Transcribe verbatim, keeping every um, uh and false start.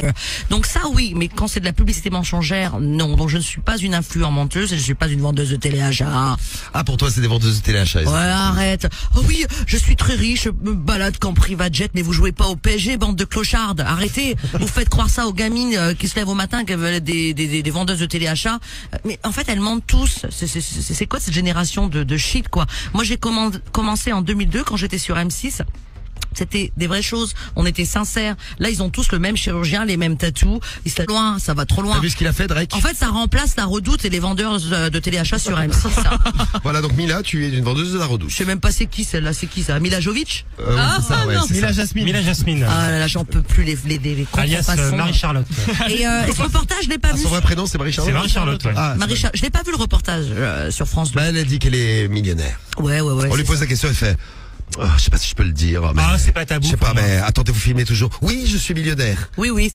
peu. Donc ça, oui, mais quand c'est de la publicité mensongère, non. Donc je ne suis pas une influenceuse menteuse et je suis pas une vendeuse de téléachat. Ah, pour toi, c'est des vendeuses de téléachat. Ouais, arrête. Oh oui, je suis très riche, je me balade qu'en private jet, mais vous jouez pas au P S G, bande de clochards. Arrêtez. Vous faites croire ça aux gamines euh, qui se lèvent au matin, qui veulent des, des, des, des vendeuses de téléachat. Mais en fait, elles mentent tous. C'est, c'est, c'est, c'est quoi cette génération de, de shit, quoi? Moi, j'ai commande, commencé en deux mille deux quand j'étais sur M six. C'était des vraies choses, on était sincères. Là, ils ont tous le même chirurgien, les mêmes tatous. Ils sont loin, ça va trop loin. T'as vu ce qu'il a fait, Drake? En fait, ça remplace la Redoute et les vendeurs de téléachat sur M six. Ça. Voilà, donc Mila, tu es une vendeuse de la Redoute. Je sais même pas c'est qui celle-là, c'est qui ça? Mila Jovic? Euh, Ah, c'est ça, ouais, non. c'est Mila ça. Jasmine. Mila Jasmine. Ah là, là j'en peux plus les les les, les Alias euh, contrefaçons. Marie-Charlotte. Et, euh, et ce reportage, je l'ai pas Ah, vu. son vrai prénom, c'est Marie-Charlotte. C'est Marie-Charlotte, ouais. Ah, Marie, je l'ai pas vu le reportage euh, sur France deux. bah, elle a dit qu'elle est millionnaire. Ouais, ouais, ouais. On lui c'est pose la question, elle fait, oh, je sais pas si je peux le dire. Mais Ah, c'est pas tabou je sais pour pas, moi. mais attendez, vous filmez toujours. Oui, je suis millionnaire. ça. Oui, oui.